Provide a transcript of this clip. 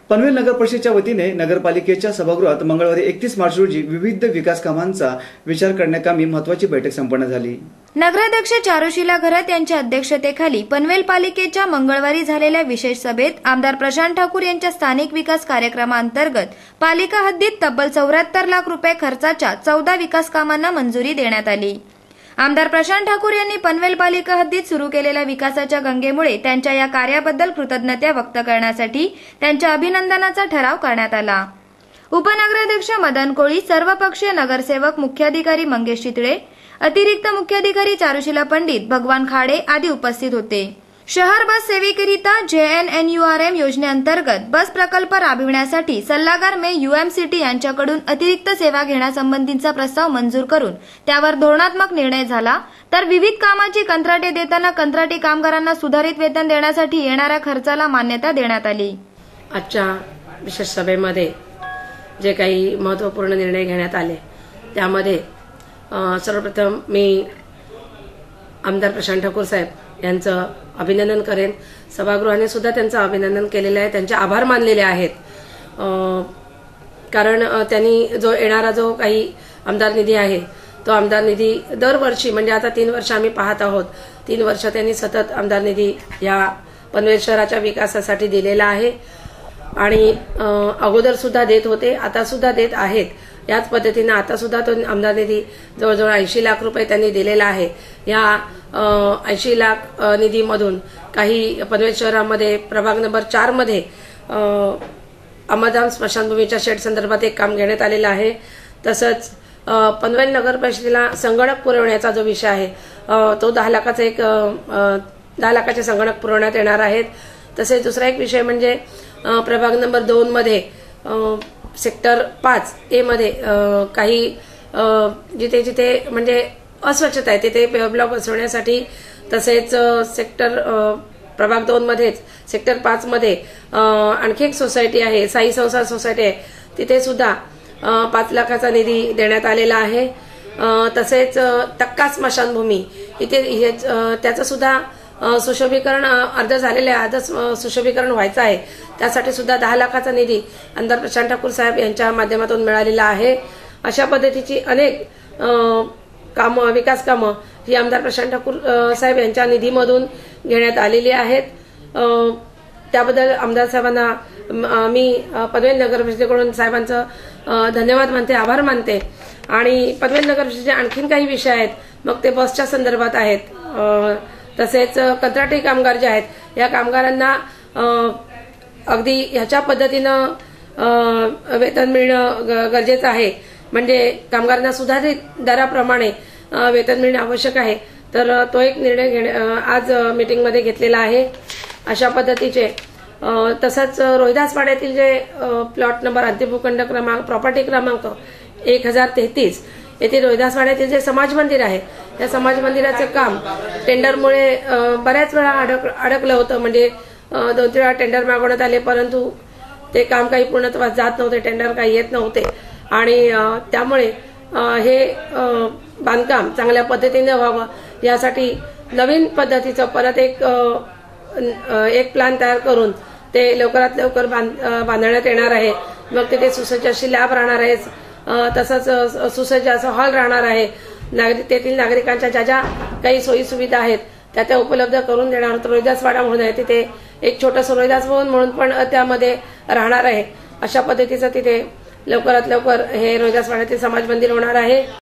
पनवेल नगर परिषदेच्या वतीने नगरपालिकेच्या सभागृहात मंगळवारी 31 मार्च रोजी विविध विकास कामांचा विचार करण्याकामी महत्त्वाची बैठक संपन्न झाली। नगराध्यक्ष चारुशीला घरात यांच्या अध्यक्षतेखाली पनवेल पालिकेच्या मंगळवारी झालेल्या विशेष सभेत आमदार प्रशांत ठाकूर यांच्या स्थानिक विकास कार्यक्रमांतर्गत पालिका हद्दीत तब्बल 74 लाख रुपये खर्चाच्या 14 विकास कामांना मंजुरी देण्यात आली। आमदार प्रशांत ठाकूर यांनी पनवेल पालिका हद्दीत सुरू केलेल्या विकासाच्या गंगेमुळे त्यांच्या या कार्याबद्दल कृतज्ञता व्यक्त करण्यासाठी त्यांच्या अभिनंदनाचा ठराव करण्यात आला। उपनगराध्यक्ष मदन कोळी, सर्वपक्षीय नगरसेवक मुख्याधिकारी मंगेश चितळे, अतिरिक्त मुख्याधिकारी चारुशीला पंडित, भगवान खाडे आदी उपस्थित होते। शहर बस सेवेकरिता JNNURM योजनेअंतर्गत बस प्रकल्प राबविण्यासाठी सल्लागार मे UMCT यांच्याकडून अतिरिक्त सेवा घेण्यासंबंधीचा प्रस्ताव मंजूर करून त्यावर धोरणात्मक निर्णय झाला, तर विविध कामाची कंत्राटे देताना कंत्राटी कामगारांना सुधारित वेतन देण्यासाठी येणाऱ्या खर्चाला मान्यता देण्यात आली। आजच्या विशेष सभेमध्ये जे काही महत्त्वपूर्ण निर्णय घेण्यात आले त्यामध्ये सर्वप्रथम मी आमदार प्रशांत ठाकूर साहेब यांचं अभिनंदन करेन। सभागृहाने सुद्धा त्यांचं अभिनंदन केलेलं आहे, त्यांचे आभार मानलेले आहेत, कारण त्यांनी जो येणारा जो काही आमदार निधी आहे तो आमदार निधी दरवर्षी म्हणजे आता 3 वर्ष आम्ही पाहत आहोत, 3 वर्ष त्यांनी सतत आमदार निधी या पनवेल शहराच्या विकासासाठी दिलेला आहे आणि अगोदर सुद्धा देत होते, आता सुद्धा देत आहेत। याच पद्धतीने आता सुद्धा तो आमदार निधी जवळजवळ 80 लाख रुपये त्यांनी दिलेला आहे। या 80 लाख निधीमधून काही पनवेल शहरामध्ये प्रभाग नंबर 4 मध्ये अमरधाम स्मशानभूमीच्या शेड संदर्भात एक काम घेण्यात आलेलं आहे। तसंच पनवेल नगर परिषदेला संगणक पुरवण्याचा जो विषय आहे तो 10 लाखाचा 10 लाखाचे संगणक पुरवण्यात येणार आहेत। तसेच दुसरा एक विषय म्हणजे प्रभाग नंबर 2 मध्ये सेक्टर 5A मध्ये काही जिथे जिथे म्हणजे अस्वच्छता आहे तिथे ब्लॉक बसवण्यासाठी, तसेच सेक्टर प्रभाग 2 मध्येच सेक्टर 5 मध्ये आणखी एक सोसायटी आहे, साई संसार सोसायटी आहे, तिथे सुद्धा 5 लाखाचा निधी देण्यात आलेला आहे। तसेच तक्का स्मशानभूमी इथे त्याचं सुद्धा सुशोभीकरण अर्ध झालेले आहे, अर्ध सुशोभीकरण व्हायचं आहे, त्यासाठी सुद्धा 10 लाखाचा निधी आमदार प्रशांत ठाकूर साहेब यांच्या माध्यमातून मिळालेला आहे। अशा पद्धतीची अनेक कामं, विकास कामं ही आमदार प्रशांत ठाकूर साहेब यांच्या निधीमधून घेण्यात आलेली आहेत। त्याबद्दल आमदार साहेबांना मी पनवेल नगर परिषदेकडून साहेबांचं धन्यवाद मानते, आभार मानते। आणि पनवेल नगर परिषदेचे आणखीन काही विषय आहेत, मग ते बसच्या संदर्भात आहेत, तसेच कंत्राटी कामगार जे आहेत या कामगारांना अगदी ह्याच्या पद्धतीनं वेतन मिळणं गरजेचं आहे, म्हणजे कामगारांना सुधारित दराप्रमाणे वेतन मिळणे आवश्यक आहे। तर तो एक निर्णय आज मीटिंगमध्ये घेतलेला आहे। अशा पद्धतीचे तसंच रोहिदास पाड्यातील जे प्लॉट नंबर अंतिमभूखंड क्रमांक प्रॉपर्टी क्रमांक 1033 येथे रोहिदास वाड्यातील जे समाज मंदिर आहे त्या समाज मंदिराचं काम टेंडरमुळे बऱ्याच वेळा अडकलं होतं, म्हणजे 2-3 वेळा टेंडर मागवण्यात आले, परंतु ते काम काही पूर्णत्वास जात नव्हते, टेंडर काही येत नव्हते आणि त्यामुळे हे बांधकाम चांगल्या पद्धतीने व्हावं यासाठी नवीन पद्धतीचं परत एक प्लॅन तयार करून ते लवकरात लवकर बांधण्यात येणार आहे। मग तिथे सुसज्ज अशी लॅब राहणार आहे, तसंच सुसज्ज असं हॉल राहणार आहे। तेथील नागरिकांच्या ज्या ज्या काही सोयी सुविधा आहेत त्या उपलब्ध करून देणार। रोहिदास वाडा म्हणून आहे, तिथे एक छोटंसं रोहिदास भवन म्हणून पण त्यामध्ये राहणार आहे। अशा पद्धतीचं तिथे लवकरात लवकर हे रोहिदास वाड्यातील समाज मंदिर होणार आहे।